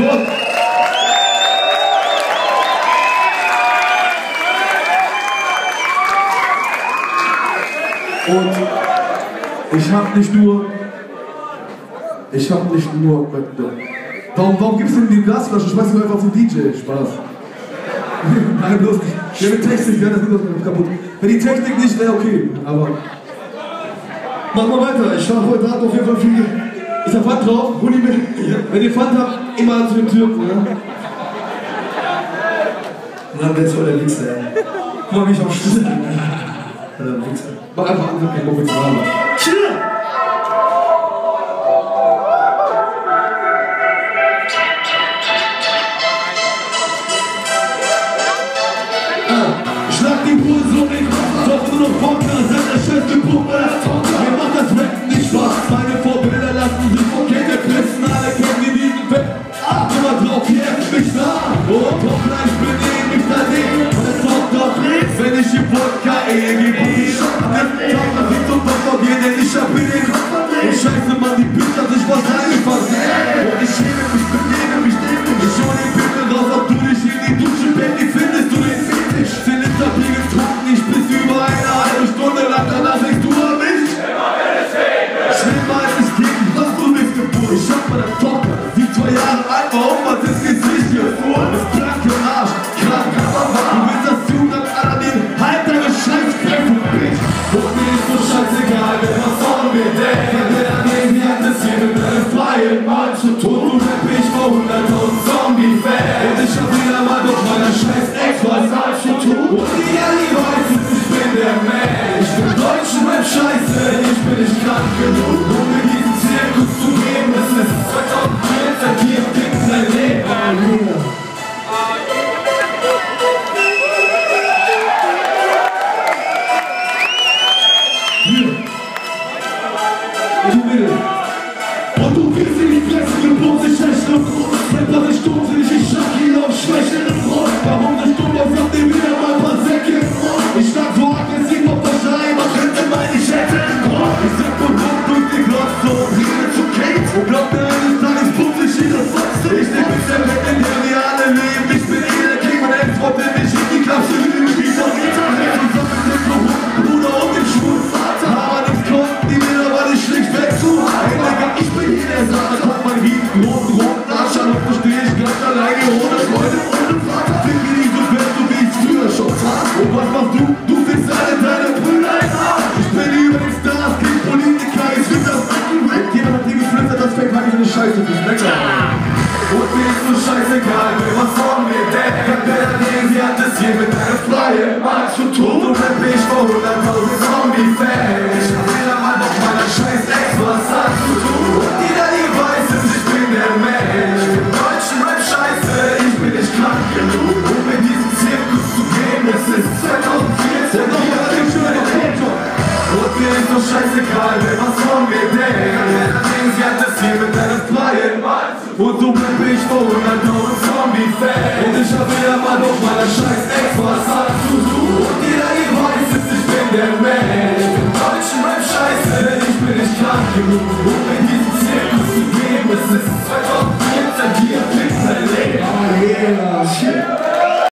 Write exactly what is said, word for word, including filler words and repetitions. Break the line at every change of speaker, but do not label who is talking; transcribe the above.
Gott. Und ich hab nicht nur, ich hab nicht nur, warum, warum gibst du denn die Glasflasche? Schmeißt du einfach zum D J, Spaß. Nein, bloß nicht. Ja, mit Technik, ja, das ist kaputt. Wenn die Technik nicht wäre, okay, aber... Mach mal weiter, ich schlaf heute Abend auf jeden Fall viel. Ist da Pfand drauf? Hol die mit. Ja. Wenn ihr Pfand habt, immer zu den Türken, ja? Und dann wird's voll der Wichser, ey. Guck mal, wie ich am Schlüssel bin. Ja, Wichser. Mach einfach an, kein Bock mit zu haben. Chill! Schlag die Bude so in den Kopf, doch nur noch Podcast, sag der Chef, du Puppe, mir macht das Rappen nicht Spaß. Meine Vorbilder lassen sich von Kinder küssen, alle kennen die lieben Fett. Achte mal drauf, hier ist mich nah. Oh, doch, nein, ich bin eh nicht daneben. Und es kommt doch nichts, wenn ich im Podcast Ehe gebe. Ich hab nicht, das sieht so was von dir, denn ich hab in den Kopf. Und scheiße, Mann, die Bitch hat sich wahrscheinlich versehen. Und ich schäme mich, benehme mich, nehme mich schon den Pimmel raus, ob du dich in die Dusche Baby findest, du den Fetisch. Bier getrunken, ich bis über eine halbe Stunde lang, danach denkst du an mich? Schlimmer als es geht, was du bist geboren. Ich hab meine Tochter, sie zwei Jahre alt, warum was ist Gesicht gefahren? Das blanke Arsch, krank, aber wahr. Du willst das Zugang aller den halt deine Scheißpfeife, Bitch. Und mir ist so scheißegal, wer was von mir denkt. Wenn der daneben, sie hat es hier mit deinem freien Mann zu tun. Du rapp ich vor hunderttausend Zombie-Fans. Und ich hab wieder mal durch meine scheiß Ex was falsch zu tun. Und die Ellie weiß es, ich bin der Man. Ich bin deutsch und mein Scheiße, ich bin nicht krank genug, um mir diesen Zirkus zu geben. Es ist zweitausendvierzehn, hier gibt sein Leben. Halleluja. Hier. Und du willst. Und du willst in die Fresse geboren, ich schlechte Brot. Rapper, ich dumme dich, ich schlag ihn auf schwächere Brot. Warum nicht dumm, auf habt ihr wieder mal ein paar Säcke im Brot? Ich schlag so aggressiv auf der Scheibe, man könnte meinen, ich hätte einen Brot. Ich sag bewusst durch die Glotze und rede zu Kate. Und glaub mir, eines Tages putz ich hier das Fotze. Ich nehm mich der Welt in der reale Leben. Ich bin eh der King und Endspot, wenn ich in die Klasse lüge, wie Verräter. Zusammen mit dem Bruder und dem schwulen Vater. Aber nichts konnten die mir aber nicht schlichtweg zu halten. Ich bin hier der Saat, hat mein riesengroßen roten Arsch an und verstehe ich ganz alleine ohne Freunde ohne Vater. Bin mir nie so fest, so wie ich früher schon tat. Und was machst du? Du findest alle deine Brüder in Arsch. Ich bin über den Stars, kein Politiker, ich find das fucking weg. Jemand hat dir geflüstert, das fängt halt eine Scheiße fürs Lecker. Und mir ist so scheißegal, wer was von mir denkt. Kann der daneben, sie hat es hier mit deinem freien Mann zu tun. So rapp ich vor hunderttausend Zombie-Fans. Ich hab wieder mal auf meiner scheiß Ex was hat zu tun. Und jeder, die weiß es, ich bin der Man. Ich bin deutsch und mein Scheiße, ich bin nicht krank genug, um mir diesen Zirkus zu geben. Es ist zweitausendvierzehn, und hier hat ich schon den Foto. Und mir ist so scheißegal, wer was von mir denkt. Sie hat es hier mit deinem freien Mann. Und so bleib ich vor hunderttausend Zombie-Fans. Und ich hab wieder mal auf meiner scheiß Ex was hat zu tun. Und jeder hier weiß es, ich bin der Man. Ich bin deutsch und mein Scheiße, ich bin nicht krank genug.